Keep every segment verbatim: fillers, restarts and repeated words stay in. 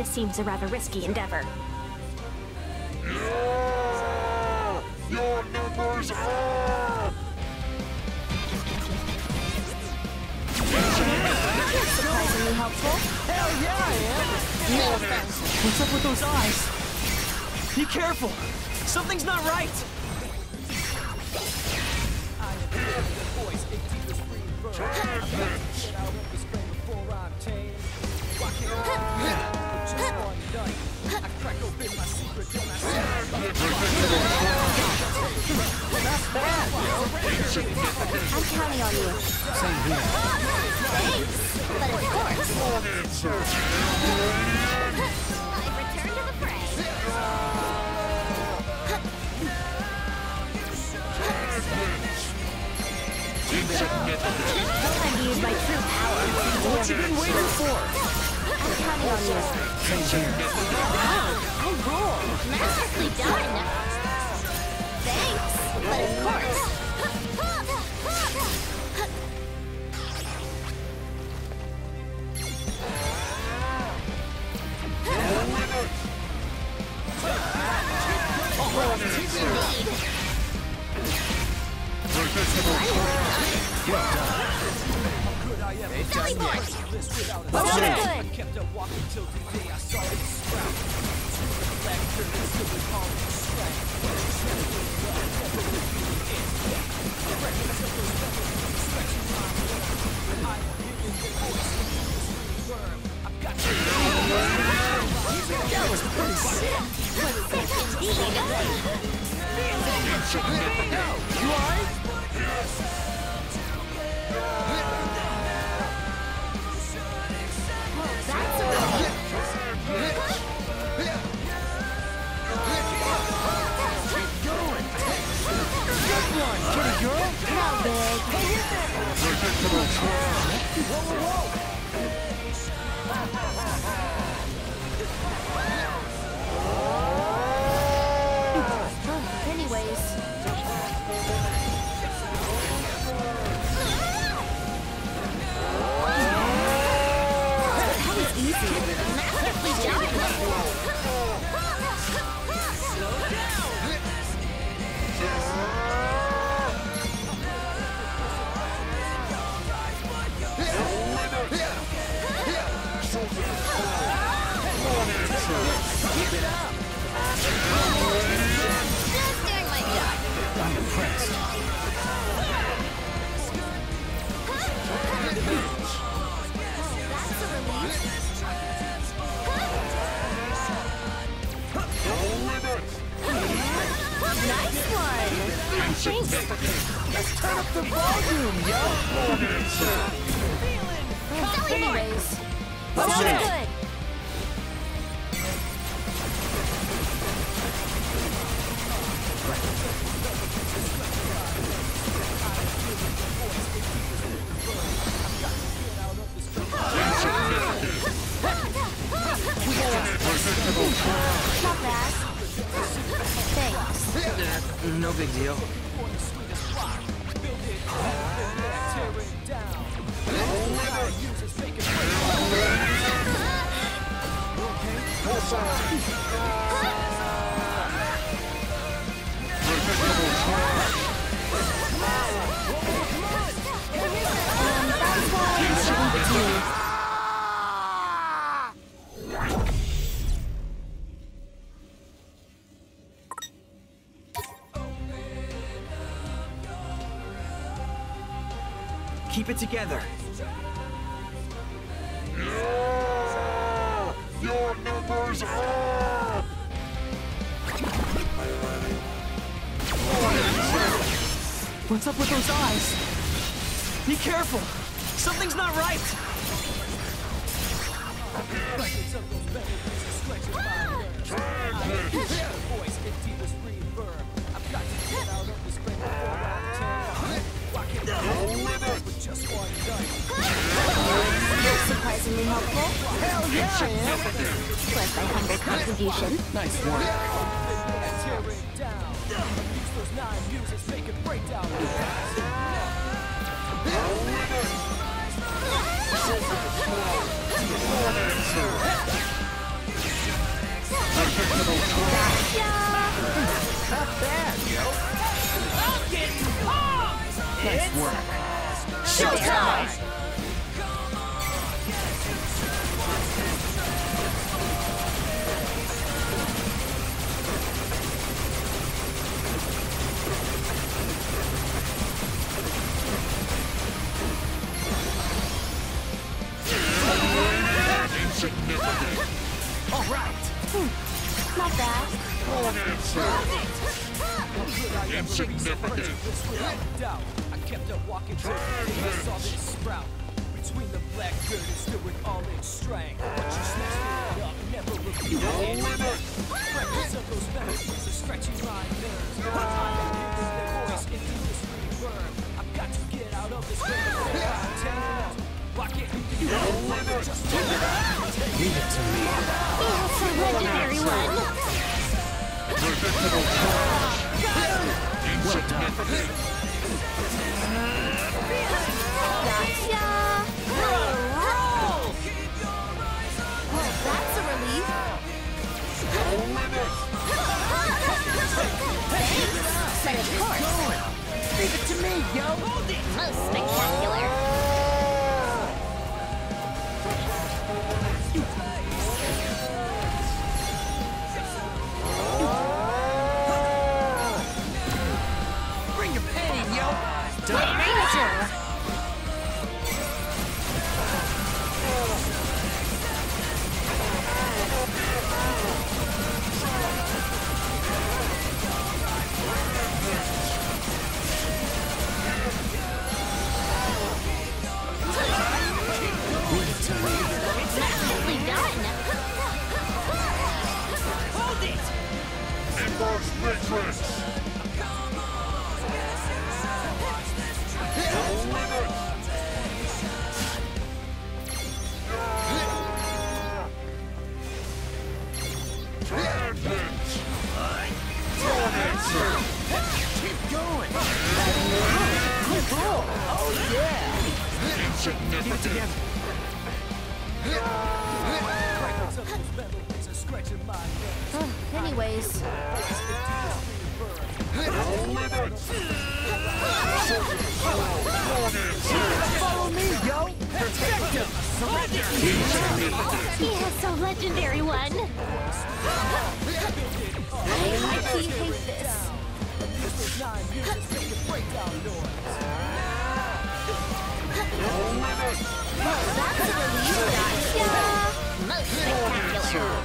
This seems a rather risky endeavor. Yeah! Your numbers are... That's surprisingly helpful. Hell yeah, I am! No offense. What's up with those eyes? Be careful! Something's not right! I'm counting on you. Same here. Thanks, but of course. I've returned to the fray. Time to use my true power. What you been waiting for? I'm counting on you. Same here. Wow, I roll. Masterfully done. Thanks, but of course. That was pretty sick. You alright? That's a relief. Good one, kitty girl. How big? Whoa, whoa, whoa. Anyways. That was easy. Masterfully done. Keep it up. Just doing my job. I'm impressed. That's a relief. Nice one. Thanks. Let's turn up the volume, yo. Anyways. Oh, Sounded shit. good. Not bad. Thanks. No big deal. Keep it together. Yeah! Your numbers are... What's up with those eyes? Be careful! Something's not right! Surprisingly helpful. Hell yeah, I am! Plus my humble contribution. Nice work. Not bad, yo. I'm getting pumped! Nice work. Showtime! Insignificant. All right. Not bad. Wrong answer. Insignificant. Without a doubt, I kept on walking till I saw this sprout. Between the black dirt and still with all its strength. But you snatched it up, never repeated it. Fragments of those memories are stretching my nerves. I'm hearing their voice into this reverb. I've got to get out of this ring of tension. Why can't you do it? Just do it. Leave it to me. It's a legendary one. Predictable charge. Insignificant. Gotcha. Roll! Well, that's a relief. Thanks. But of course. Leave it to me, yo. Most spectacular. Bring your pain, yo. With Ranger. Leave it to me. Nicely done. Hold it! Inverse matrix. Keep going. Good roll. Oh, yeah. Insignificant. Fragments of those memories are scratching my nerves. Ugh, anyways. Follow me, yo. Protect him. Surrender. He has a legendary one. I actually hate this. Those nine years make a breakdown noise. Well, that's a relief. Gotcha. Most spectacular.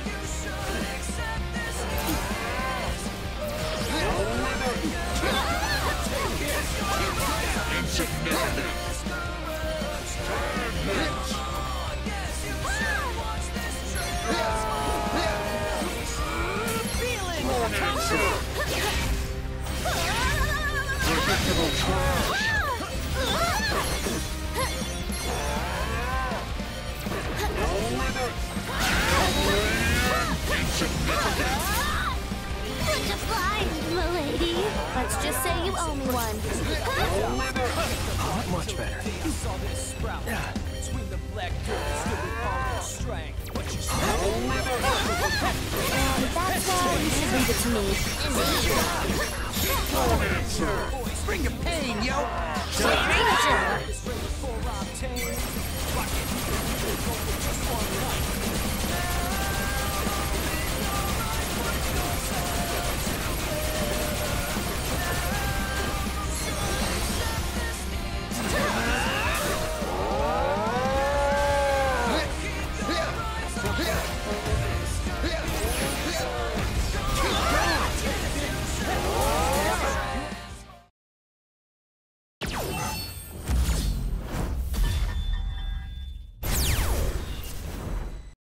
Insignificant. Predictable charge. Insignificant. Such a blind, milady. Let's just say you owe me one. Not much better. I saw this sprout. Between the black dirt and still with all its strength. But you And that's why you should leave it to me. Wrong answer. Bring your